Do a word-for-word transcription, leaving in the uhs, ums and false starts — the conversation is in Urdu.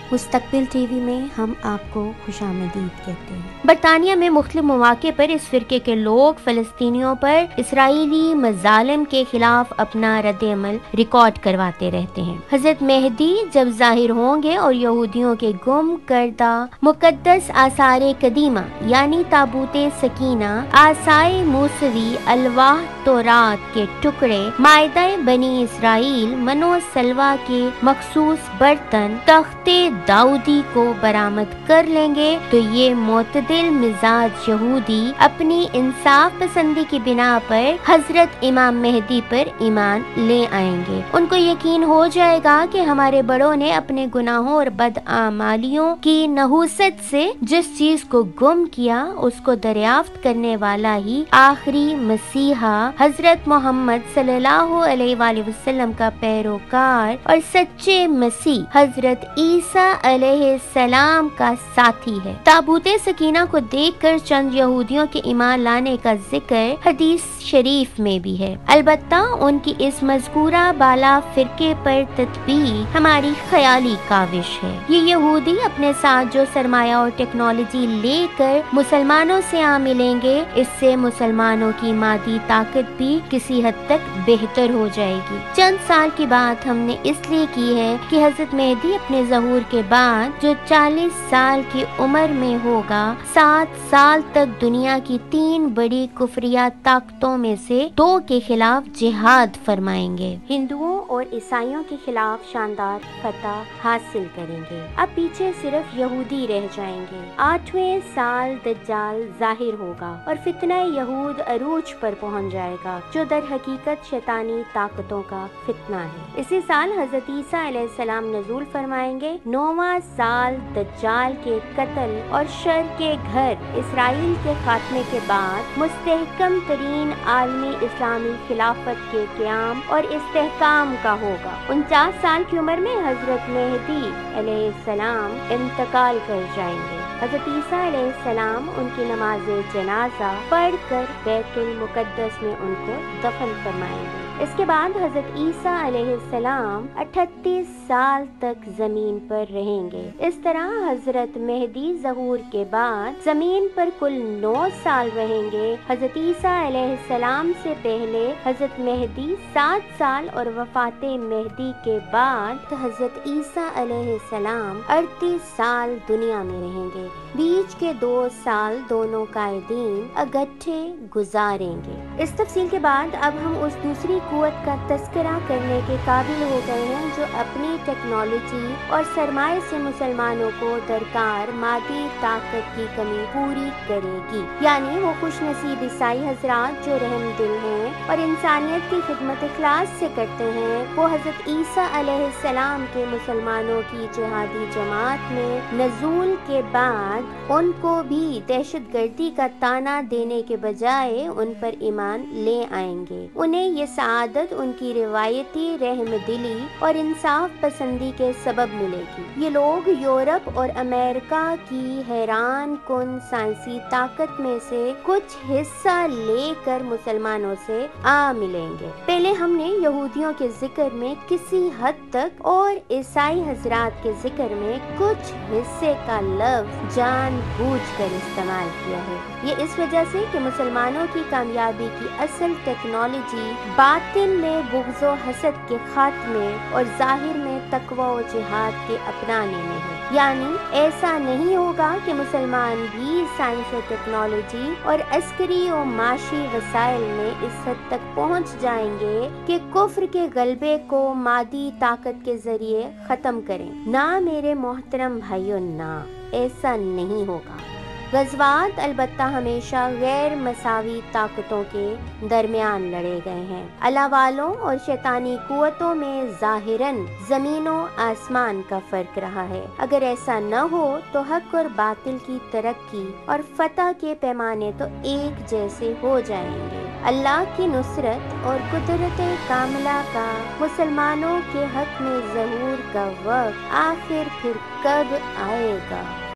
مستقبل ٹی وی میں ہم آپ کو خوش آمدید کہتے ہیں۔ برطانیہ میں مختلف مواقع پر اس فرقے کے لوگ فلسطینیوں پر اسرائیلی مظالم کے خلاف اپنا رد عمل ریکارڈ کرواتے رہتے ہیں۔ حضرت مہدی جب ظاہر ہوں گے اور یہودیوں کے گم کردہ مقدس آثار قدیمہ یعنی تابوت سکینہ، عصائے موسوی، الواح تورات کے ٹکڑے، مائدہ بنی اسرائیل، منو سلوہ کے مخصوص برتن، تخت داؤدی کو برآمد کر لیں گے تو یہ معتدل مزاج یہودی اپنی انصاف پسندی کی بنا پر حضرت امام مہدی پر ایمان لے آئیں گے۔ ان کو یقین ہو جائے گا کہ ہمارے بڑوں نے اپنے گناہوں اور بدعمالیوں کی نحوست سے جس چیز کو گم کیا اس کو دریافت کرنے والا ہی آخری مسیحا حضرت محمد صلی اللہ علیہ وآلہ وسلم کا پیروکار اور سچے مسیح حضرت عیسیٰ علیہ السلام کا ساتھی ہے۔ تابوت سکینہ کو دیکھ کر چند یہودیوں کے ایمان لانے کا ذکر حدیث شریف میں بھی ہے، البتہ ان کی اس مذکورہ بالا فرقے پر تطبیق ہماری خیالی کاوش ہے۔ یہ یہودی اپنے ساتھ جو سرمایہ اور ٹیکنالوجی لے کر مسلمانوں سے آ ملیں گے، اس سے مسلمانوں کی مادی طاقت بھی کسی حد تک بہتر ہو جائے گی۔ چند سال کی بات ہم نے اس لیے کی ہے کہ حضرت مہدی اپنے ظہور کے بعد جو چالیس سال کی عمر میں ہوگا، سات سال تک دنیا کی تین بڑی کفریہ طاقتوں میں سے دو کے خلاف جہاد فرمائیں گے، ہندوؤں اور عیسائیوں کے خلاف شاندار فتح حاصل کریں گے۔ اب پیچھے صرف یہودی رہ جائیں گے۔ آٹھویں سال دجال ظاہر ہوگا اور فتنہ یہود عروج پر پہنچ جائے گا، جو در حقیقت شیطانی طاقتوں کا فتنہ ہے۔ اسی سال حضرت عیسیٰ علیہ السلام نزول فرمائیں گے۔ نواں سال دجال کے قتل اور شر کے گھر اسرائیل کے خاتمے کے بعد مستحکم ترین عالمی اسلامی خلافت کے قیام اور استحکام کا ہوگا۔ انچاس سال کی عمر میں حضرت مہدی علیہ السلام انتقال کر جائیں گے۔ حضرت عیسیٰ علیہ السلام ان کی نماز جنازہ پڑھ کر بیت المقدس میں ان کو دفن فرمائیں گے۔ اس کے بعد حضرت عیسیٰ علیہ السلام اٹھتیس سال تک زمین پر رہیں گے۔ اس طرح حضرت مہدی ظہور کے بعد زمین پر کل نو سال رہیں گے۔ حضرت عیسیٰ علیہ السلام سے پہلے حضرت مہدی سات سال اور وفات مہدی کے بعد حضرت عیسیٰ علیہ السلام اڑتیس سال دنیا میں رہیں گے۔ بیچ کے دو سال دونوں قائدین اگٹھے گزاریں گے۔ اس تفصیل کے بعد اب ہم اس دوسری قوت کا تذکرہ کرنے کے قابل ہو گئے ہیں جو اپنی ٹیکنالوجی اور سرمایہ سے مسلمانوں کو درکار مادی طاقت کی کمی پوری کرے گی، یعنی وہ خوش نصیب عیسائی حضرات جو رحم دل ہیں اور انسانیت کی خدمت اخلاص سے کرتے ہیں، وہ حضرت عیسیٰ علیہ السلام کے مسلمانوں کی جہادی جماعت میں نزول کے بعد ان کو بھی دہشت گردی کا طعنہ دینے کے بجائے ان پر ایمان لے آئیں گے۔ انہیں یہ سعادت ان کی روایتی رحم دلی اور انصاف پسندی کے سبب ملے گی۔ یہ لوگ یورپ اور امریکہ کی حیران کن سائنسی طاقت میں سے کچھ حصہ لے کر مسلمانوں سے آ ملیں گے۔ پہلے ہم نے یہودیوں کے ذکر میں کسی حد تک اور عیسائی حضرات کے ذکر میں کچھ حصے کا لفظ جان بوجھ کر استعمال کیا ہے۔ یہ اس وجہ سے کہ مسلمانوں کی کامیابی کی اصل ٹیکنالوجی باطن میں بغض و حسد کے خاتمے اور ظاہر میں تقوی و جہاد کے اپنانے میں ہے، یعنی ایسا نہیں ہوگا کہ مسلمان بھی سائنس و ٹیکنالوجی اور عسکری و معاشی وسائل میں اس حد تک پہنچ جائیں گے کہ کفر کے غلبے کو مادی طاقت کے ذریعے ختم کریں۔ نہ میرے محترم بھائیوں، نہ ایسا نہیں ہوگا۔ غزوات البتہ ہمیشہ غیر مساوی طاقتوں کے درمیان لڑے گئے ہیں۔ اللہ والوں اور شیطانی قوتوں میں ظاہراً زمین و آسمان کا فرق رہا ہے۔ اگر ایسا نہ ہو تو حق اور باطل کی ترقی اور فتح کے پیمانے تو ایک جیسے ہو جائیں گے۔ اللہ کی نصرت اور قدرت کاملہ کا مسلمانوں کے حق میں ظہور کا وقت آخر پھر کب آئے گا؟